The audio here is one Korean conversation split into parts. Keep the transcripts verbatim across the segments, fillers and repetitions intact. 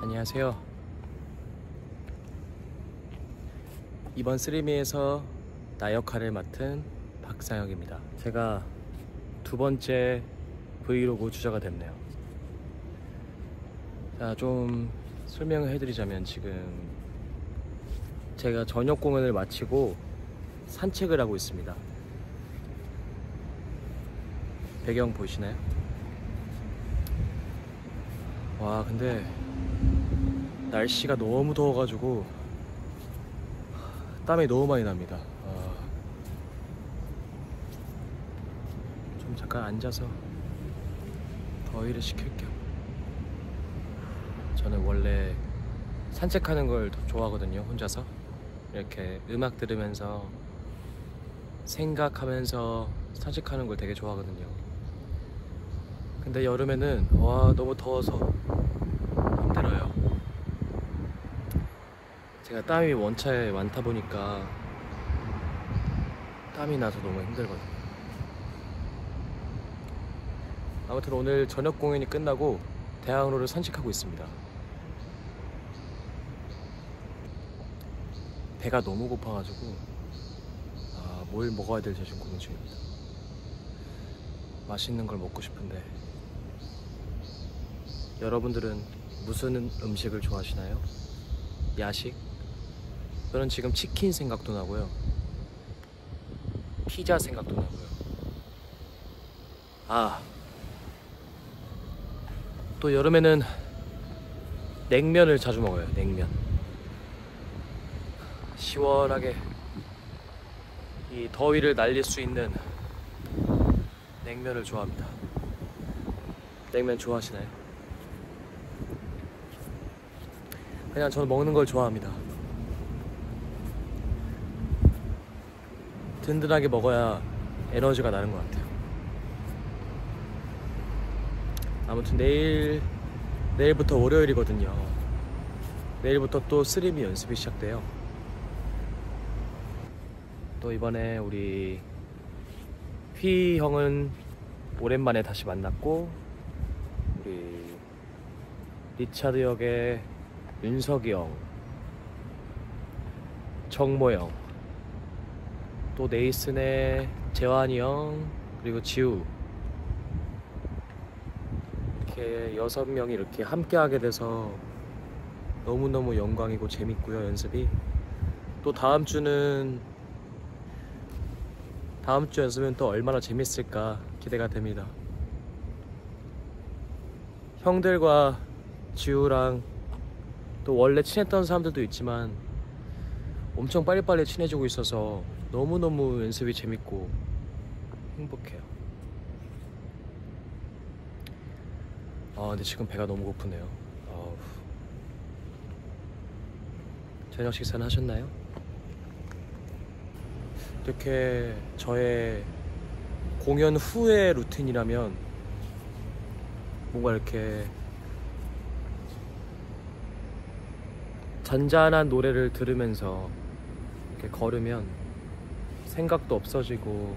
안녕하세요. 이번 쓰리미에서 나 역할을 맡은 박상혁입니다. 제가 두 번째 브이로그 주자가 됐네요. 자, 좀 설명을 해드리자면, 지금 제가 저녁 공연을 마치고 산책을 하고 있습니다. 배경 보이시나요? 와, 근데 날씨가 너무 더워가지고 땀이 너무 많이 납니다. 아, 좀 잠깐 앉아서 더위를 식힐게요. 저는 원래 산책하는 걸 더 좋아하거든요. 혼자서 이렇게 음악 들으면서 생각하면서 산책하는 걸 되게 좋아하거든요. 근데 여름에는 와, 너무 더워서 힘들어요. 제가 땀이 원차에 많다 보니까 땀이 나서 너무 힘들거든요. 아무튼 오늘 저녁 공연이 끝나고 대학로를 산책하고 있습니다. 배가 너무 고파가지고 아, 뭘 먹어야 될지 지금 고민 중입니다. 맛있는 걸 먹고 싶은데, 여러분들은 무슨 음식을 좋아하시나요? 야식? 저는 지금 치킨 생각도 나고요, 피자 생각도 나고요. 아, 또 여름에는 냉면을 자주 먹어요. 냉면 시원하게 이 더위를 날릴 수 있는 냉면을 좋아합니다. 냉면 좋아하시나요? 그냥 저는 먹는 걸 좋아합니다. 든든하게 먹어야 에너지가 나는 것 같아요. 아무튼 내일 내일부터 월요일이거든요. 내일부터 또 쓰리미 연습이 시작돼요. 또 이번에 우리 휘 형은 오랜만에 다시 만났고, 우리 리차드 역의 윤석이 형, 정모 형, 또 네이슨의 재환이 형, 그리고 지우, 이렇게 여섯 명이 이렇게 함께 하게 돼서 너무너무 영광이고 재밌고요, 연습이. 또 다음 주는 다음 주 연습은 또 얼마나 재밌을까 기대가 됩니다. 형들과 지우랑 또 원래 친했던 사람들도 있지만 엄청 빨리빨리 친해지고 있어서 너무너무 연습이 재밌고 행복해요. 아, 근데 지금 배가 너무 고프네요. 아우. 저녁 식사는 하셨나요? 이렇게 저의 공연 후의 루틴이라면 뭔가 이렇게 잔잔한 노래를 들으면서 이렇게 걸으면 생각도 없어지고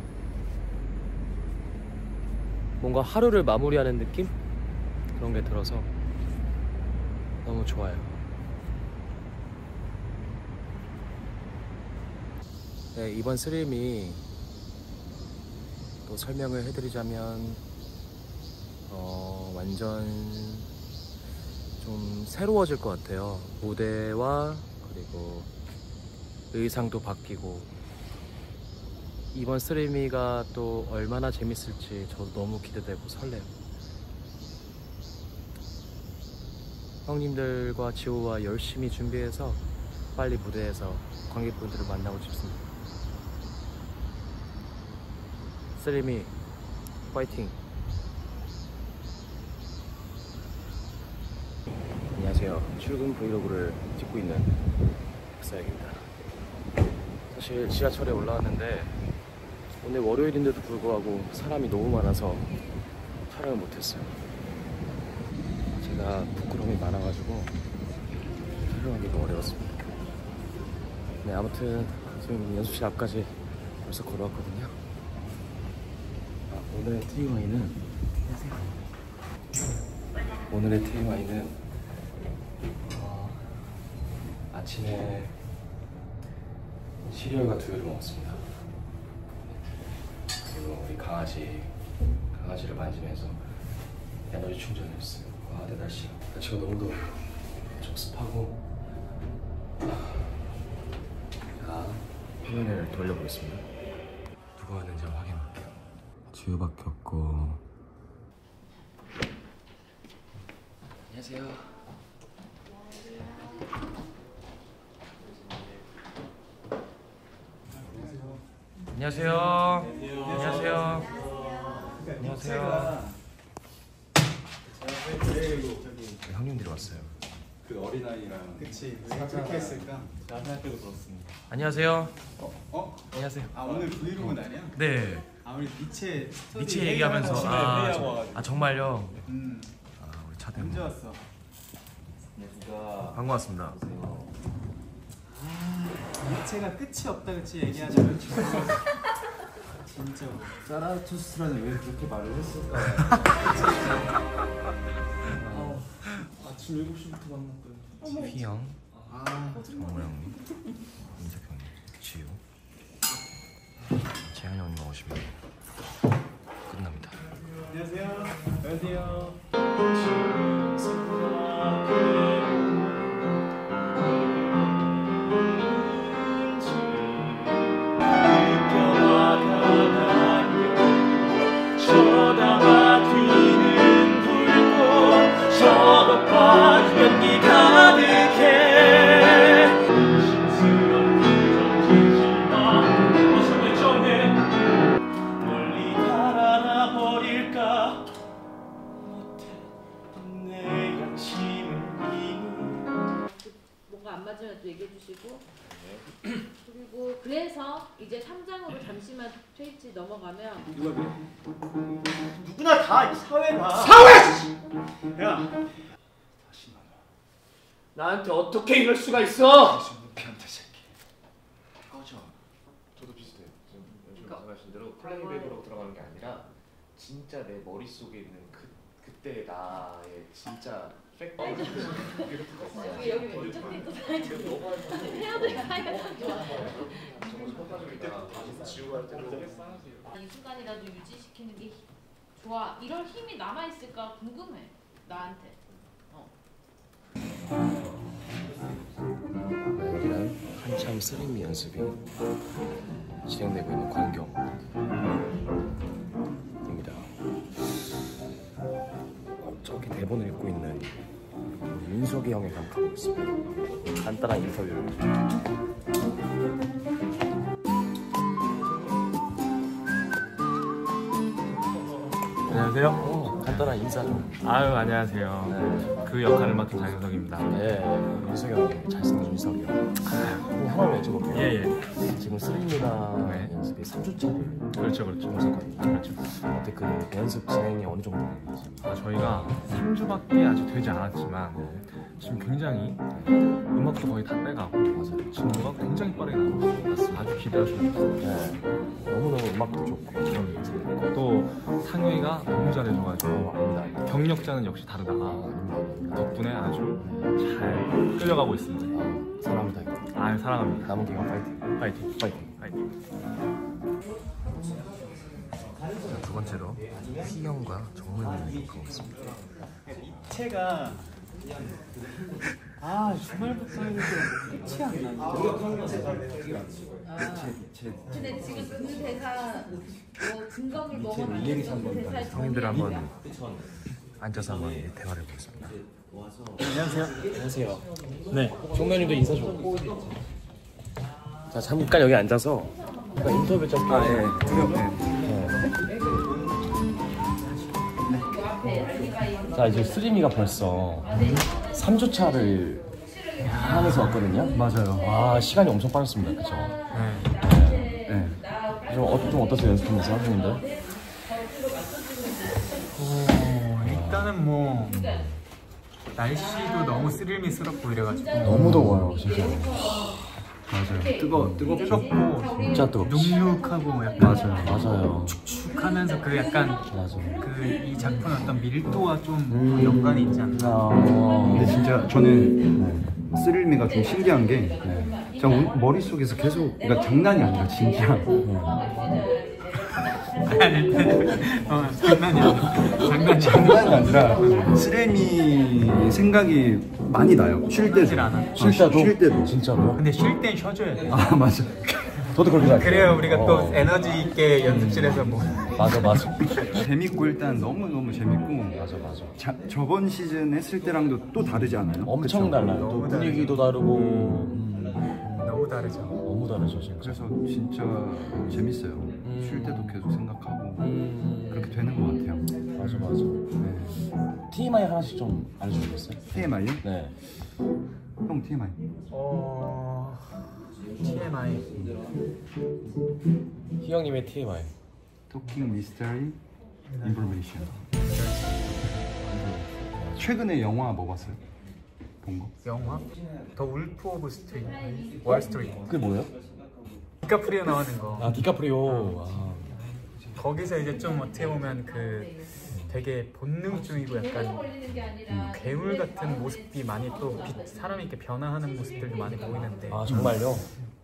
뭔가 하루를 마무리하는 느낌? 그런 게 들어서 너무 좋아요. 네, 이번 쓰리미 또 설명을 해드리자면 어, 완전 좀 새로워질 것 같아요. 무대와 그리고 의상도 바뀌고, 이번 쓰리미가 또 얼마나 재밌을지 저도 너무 기대되고 설레요. 형님들과 지호와 열심히 준비해서 빨리 무대에서 관객분들을 만나고 싶습니다. 쓰리미 파이팅! 안녕하세요. 출근 브이로그를 찍고 있는 박사혁입니다. 사실 지하철에 올라왔는데 오늘 월요일인데도 불구하고 사람이 너무 많아서 촬영을 못했어요. 제가 부끄러움이 많아가지고 촬영하기가 어려웠습니다. 네, 아무튼 지금 연습실 앞까지 벌써 걸어왔거든요. 아, 오늘의 트리와이는 안녕하세요. 오늘의 트리와이는 어, 아침에 시리얼과 두유를 먹었습니다. 그리고 우리 강아지 강아지를 만지면서 에너지 충전을 했어요. 와, 근데 날씨가 날씨가 너무 더워. 좀 습하고. 자, 화면을 돌려보겠습니다. 누가 왔는지 확인할게요. 두유밖에 없고. 안녕하세요. 안녕하세요. 안녕하세요. 안녕하세요. 형님들이 왔어요. 그 어린아이랑 그치 왜 그렇게 했을까? 나할 때도 그렇습니다. 안녕하세요. 어? 어? 안녕하세요. 아 오늘 브이로그 날이야? 네. 아 우리 미체 스토리 미치 얘기하면서 회의하고 아, 회의하고 저, 와가지고. 아 정말요? 음 아, 우리 차 때문에. 언제 왔어? 누가 반가웠습니다. 미체가 끝이 없다 그치 얘기하자면 진짜 사라투스트라는 왜 그렇게 말을 했을까? 아, 아침 일곱 시부터 만났더니 휘영, 아 정모 형님, 임석 형님, 지우, 재현 형님 오시면 끝납니다. 안녕하세요. 안녕하세요. 뭔가 안 맞으면 또 얘기해 주시고 그리고 그래서 이제 삼 장으로 잠시만 트위치 넘어가면 누구나 다 이 사회가 사회! 야 나한테 어떻게 이럴 수가 있어? 변태 새끼 꺼져. 저도 비슷해요. 지금 요즘 말씀하신 대로 플레이백으로 들어가는 게 아니라 진짜 내 머릿속에 있는 그 그때 나의 진짜 팩트. 여기 여기 왼쪽 뒤도 사이도 헤어들 사이가 참 좋아. 정말 속아가지고 다시 지우고 할 때도 이 순간이라도 유지시키는 게 좋아. 이런 힘이 남아 있을까 궁금해 나한테. 어. 여기는 한참 쓰리미 연습이 진행되고 있는 광경입니다. 어, 저기 대본을 읽고 있는 우리 윤석이 형에 한번 가보겠습니다. 간단한 인터뷰를. 안녕하세요. 어, 간단한 인사 좀. 아유 안녕하세요. 네. 그 역할을 맡은 장윤석입니다. 네, 윤석이 형님 잘생긴 윤석이 형. 그럼 하나만 여쭤볼게요. 예예. 지금 쓰리미가 네. 연습이 삼 주차를 그렇죠 그렇죠. 연습거든요. 그렇죠. 어때 그 연습 진행이 어느 정도 되는지. 아, 저희가 삼 주밖에 아직 되지 않았지만 지금 굉장히 음악도 거의 다 빼가고 맞아요. 지금 음악 굉장히 빠르게 나오고 있어요. 아주 기대하시면 좋겠습니다. 네. 너무너무 음악도 좋고. 또 상혁이가 너무 잘해줘가지고 어, 아닙니다. 경력자는 역시 다르다. 아, 아닙니다. 아닙니다. 덕분에 아주 잘 끌려가고 있습니다. 아, 사랑합니다. 형님. 아 사랑합니다. 남은 기간 파이팅. 파이팅 파이팅. 파이팅. 자, 두 번째로 휘영과 정문이 가고 있습니다. 미체가 아 주말부터 했는데 끝이 안 나. 근데 지금 그 대사 뭐 증거물 먹으면 안 되는 그 대사에 형님들 한번 정리해야 앉아서 한번 대화를 해보겠습니다. 안녕하세요. 안녕하세요. 네. 종면님도 인사 좀. 자, 잠깐 여기 앉아서 인터뷰 좀. 아, 예. 네. 자, 이제 스리미가 벌써 삼 주차를 하면서 왔거든요. 맞아요. 와, 시간이 엄청 빠졌습니다. 그죠? 네. 네. 좀, 어, 좀 어떠세요, 연습하면서, 형님들? 어, 일단은 뭐 날씨도 너무 스릴미스럽고 이래가지고 너무 더워요, 진짜. 맞아요. 뜨거 뜨겁 뜨겁고 진짜 뜨겁지. 눅눅하고 약간 맞아요, 맞아요. 하면서 그 약간 맞아. 그 이 작품의 어떤 밀도와 좀 음. 연관이 있지 않나. 아. 근데 진짜 저는 스릴미가 좀 신기한 게 제가 우- 머릿속에서 계속 그러니까 장난이 아니라 진짜 어, 장난이 아니야. 장난이 장난이 아니라 스릴미 생각이 많이 나요. 쉴 때도 쉴 않아? 쉴 때도 쉴 때도 진짜로요? 근데 쉴 땐 쉬어줘야 돼. 아 맞아. 저도 그렇게 생각해요. 그래야 우리가 또 어. 에너지 있게 연습실에서 뭐. 맞아 맞아. 재밌고 일단 너무 너무 재밌고 맞아 맞아. 자, 저번 시즌 했을 때랑도 또 다르지 않아요? 엄청 그쵸? 달라요. 또 너무 분위기도 다르고 음, 너무 다르죠. 너무 다르죠 진짜. 그래서 진짜 재밌어요. 쉴 때도 계속 생각하고 음, 그렇게 되는 것 같아요. 맞아 맞아. 네. 티엠아이 하나씩 좀 알려주겠어요? 티엠아이요? 네. 형 티엠아이. 어... 티엠아이. 희영님의 티엠아이. 토킹 미스터리 인포메이션. 최근에 영화 뭐 봤어요? 본 거? 영화? 더 울프 오브 스트리트. 월스트리트. 그게 뭐예요? 디카프리오 나오는 거. 아 디카프리오. 아. 거기서 이제 좀 어떻게 보면 그 되게 본능적이고 약간 음, 괴물 같은 모습이 많이 또 빛, 사람이 이렇게 변화하는 모습들도 많이 보이는데 아 정말요?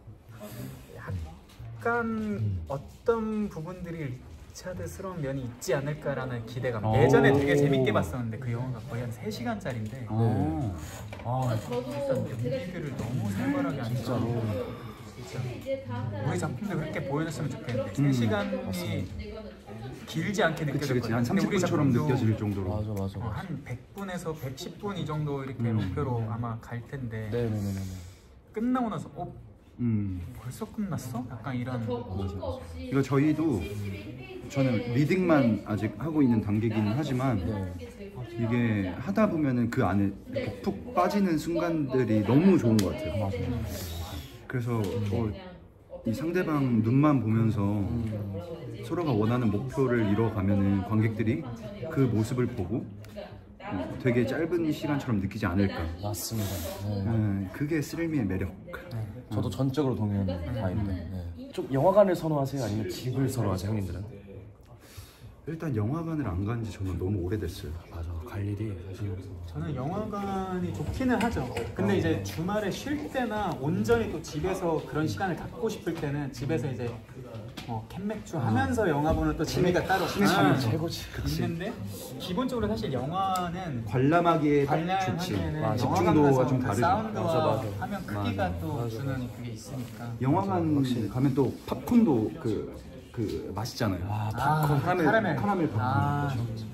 약간 어떤 부분들이 리차드스러운 면이 있지 않을까라는 기대감. 오. 예전에 되게 재밌게 봤었는데 그 영화가 거의 한 세 시간짜리인데 아, 아 일단 연기들을 너무 살벌하게 하니까 진짜로. 우리 작품도 그렇게 보여줬으면 좋겠는데 음, 세 시간이 길지 않게 그치 느껴졌거든요. 그치 한 근데 우리 삼십 분처럼 작품도 느껴질 정도로. 맞아 맞아. 어, 맞아. 한 백 분에서 백십 분 이 정도 이렇게 음. 목표로 아마 갈 텐데 네네네네. 끝나고 나서 어? 음. 벌써 끝났어? 약간 이런 이거 저희도 저는 리딩만 아직 하고 있는 단계이긴 하지만 이게 하다 보면은 그 안에 이렇게 푹 빠지는 순간들이 너무 좋은 것 같아요. 그래서 어, 이 상대방 눈만 보면서 서로가 원하는 목표를 이뤄가면은 관객들이 그 모습을 보고 어, 되게 짧은 시간처럼 느끼지 않을까. 맞습니다. 네. 음, 그게 스릴미의 매력. 저도 전적으로 동의하는 바인데. 네. 좀 영화관을 선호하세요? 아니면 집을 선호하세요, 형님들은? 일단 영화관을 안 간 지 저는 너무 오래됐어요. 맞아, 갈 일이 사실. 저는 영화관이 좋기는 하죠. 근데 이제 주말에 쉴 때나 온전히 또 집에서 그런 시간을 갖고 싶을 때는 집에서 이제 뭐 캔맥주 하면서 영화 보는 또 재미가 따로 참 아, 최고지. 있는데 기본적으로 사실 영화는 관람하기에 딱 좋지. 관람하기에는 아, 영화관 집중도가 가서 좀 그 다르죠. 사운드와 맞아, 맞아. 화면 크기가 또 주는 그게 있으니까. 영화관 가면 또 팝콘도 그, 그 맛있잖아요. 아, 아, 팝콘, 카라멜, 카라멜. 카라멜 팝콘. 아.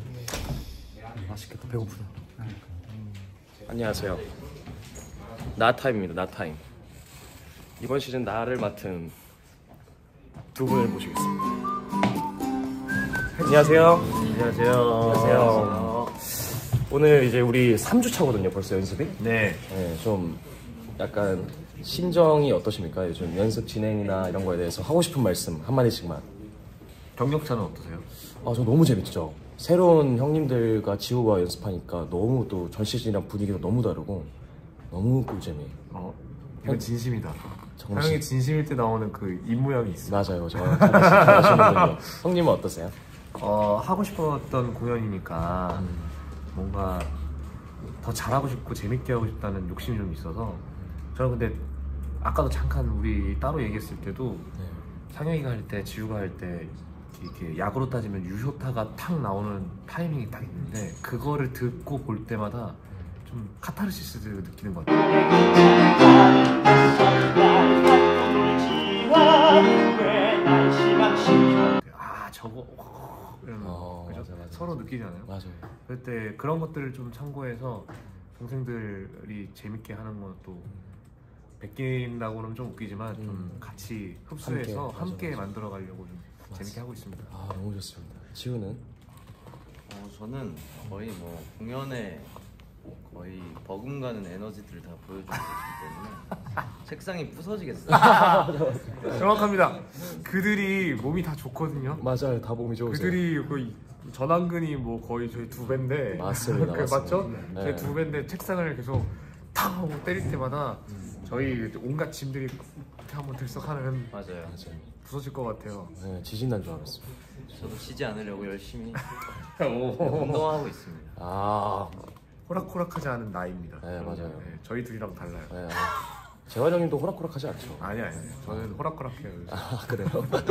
맛있겠다. 배고프다. 안녕하세요. 나타임입니다. 나타임. 이번 시즌 나를 맡은 두 분을 모시겠습니다. 안녕하세요. 안녕하세요. 안녕하세요. 오늘 이제 우리 삼 주 차거든요. 벌써 연습이. 네. 네, 좀 약간 심정이 어떠십니까? 요즘 연습 진행이나 이런 거에 대해서 하고 싶은 말씀 한마디씩만. 경력차는 어떠세요? 아, 저 너무 재밌죠. 새로운 형님들과 지호가 연습하니까 너무 또 전 시즌이랑 분위기가 너무 다르고 너무 꿀잼이에요. 어, 이건 진심이다. 정말 형이 진심일 때 나오는 그 입모양이 있어. 맞아요. 저 잘하시는군요. 형님은 어떠세요? 어, 하고 싶었던 공연이니까 뭔가 더 잘하고 싶고 재밌게 하고 싶다는 욕심이 좀 있어서 저는 근데 아까도 잠깐 우리 따로 얘기했을 때도 네. 상영이가 할 때, 지우가 할 때 이렇게 야구로 따지면 유효타가 탁 나오는 타이밍이 딱 있는데 그거를 듣고 볼 때마다 좀 카타르시스를 느끼는 것 같아요. 아 저거 오, 이런 어, 그죠? 맞아, 맞아, 서로 맞아. 느끼잖아요. 맞아요. 그럴 때 그런 것들을 좀 참고해서 동생들이 재밌게 하는 것도 베낀다고는 좀 웃기지만 좀 음. 같이 흡수해서 함께, 함께, 맞아, 맞아. 만들어 가려고 좀 맞아. 재밌게 하고 있습니다. 아, 너무 좋습니다. 지우는? 어, 저는 거의 뭐 공연에 거의 버금가는 에너지들을 다 보여주고 있기 때문에 책상이 부서지겠어요. 정확합니다. 그들이 몸이 다 좋거든요. 맞아요. 다 몸이 좋으세요. 그들이 거의 전완근이 뭐 거의 저희 두 배인데 맞습니다, 그 맞습니다. 맞죠? 네. 저희 두 배인데 책상을 계속 탕 하고 때릴 때마다 저희 온갖 짐들이 이렇게 한번 들썩하면 맞아요. 맞아요. 부서질 것 같아요. 네, 지진 난 줄 알았습니다. 저도 쉬지 않으려고 열심히 오. 운동하고 있습니다. 아, 호락호락하지 않은 나이입니다. 네, 맞아요. 네, 저희 둘이랑 달라요. 네, 아. 재환 형님도 호락호락하지 않죠? 아니 아니 저는 호락호락해요. 요즘. 아, 그래요?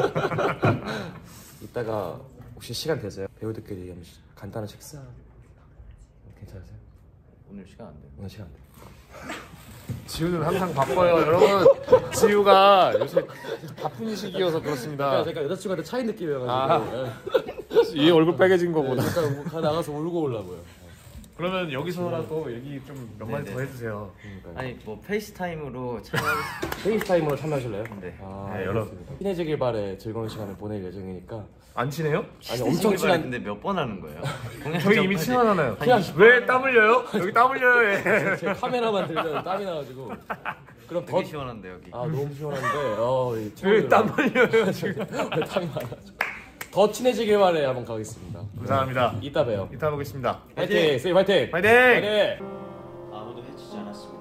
이따가 혹시 시간 되세요? 배우들끼리 한번 간단한 식사 괜찮으세요? 오늘 시간 안 돼요. 오늘 시간 안 돼요. 지우는 항상 바빠요, 여러분. 지우가 요새 바쁜 시기여서 그렇습니다. 제가, 제가 여자친구한테 차인 느낌이어가지고 아. 얘 얼굴 빨개진 거보다. 잠깐 가 나가서 울고 오려고요. 그러면 여기서라도 얘기 좀 몇 마디 네네. 더 해주세요. 아니 뭐 페이스타임으로 참여하겠습니다. 페이스타임으로 참여하실래요? 네. 아, 네, 여러- 알겠습니다. 친해지길 바래 즐거운 시간을 보낼 예정이니까. 안 친해요? 아니 엄청 친한. 근데 몇 번 하는 거예요? 저희 이미 친하잖아요. 그냥- 왜 땀 흘려요? 여기 땀 흘려요. 얘. 제 카메라만 들면 땀이 나가지고. 그럼 더 되게 시원한데 여기. 아 너무 시원한데. 어, 왜 땀 흘려요 지금? 왜 땀이 많아가지고. 더 친해지길 바래 한번 가겠습니다. 감사합니다. 이따 봬요. 이따 보겠습니다. 화이팅! 세이 화이팅! 화이팅! 화이팅! 아무도 해치지 않았습니다.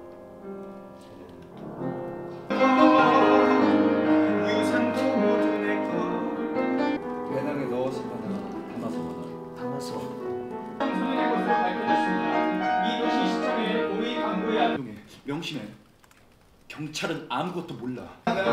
배낭에 넣으시거나 담아서 담아서. 명심해. 경찰은 아무것도 몰라.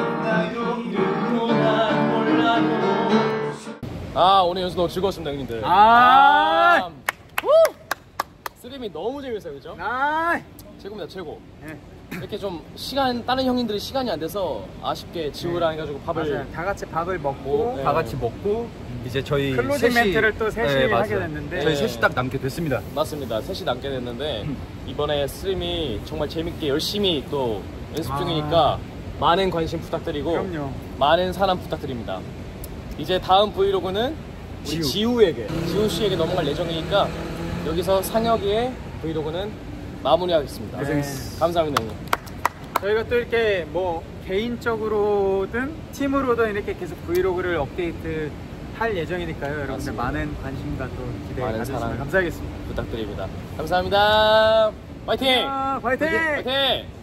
아 오늘 연수 너무 즐거웠습니다 형님들. 아, 후! 스트림이 너무 재밌어요 그죠? 아, 최고입니다 최고. 네. 이렇게 좀 시간 다른 형님들이 시간이 안 돼서 아쉽게 지우랑 해가지고 밥을 맞아요. 다 같이 밥을 먹고 네. 다 같이 먹고 이제 저희 클로징 셋이- 멘트를 또 셋이 네, 맞아요. 하게 됐는데 저희 셋이 딱 남게 됐습니다. 맞습니다. 셋이 남게 됐는데 이번에 스트림이 정말 재밌게 열심히 또 연습 아. 중이니까 많은 관심 부탁드리고 그럼요. 많은 사랑 부탁드립니다. 이제 다음 브이로그는 우리 지우. 지우에게 지우 씨에게 넘어갈 예정이니까 여기서 상혁이의 브이로그는 마무리하겠습니다. 고생했어. 감사합니다 형님. 저희가 또 이렇게 뭐 개인적으로든 팀으로든 이렇게 계속 브이로그를 업데이트 할 예정이니까요. 여러분들 맞습니다. 많은 관심과 또 기대 많은 가주시면 사랑. 감사하겠습니다. 부탁드립니다. 감사합니다. 화이팅! 아, 화이팅! 화이팅!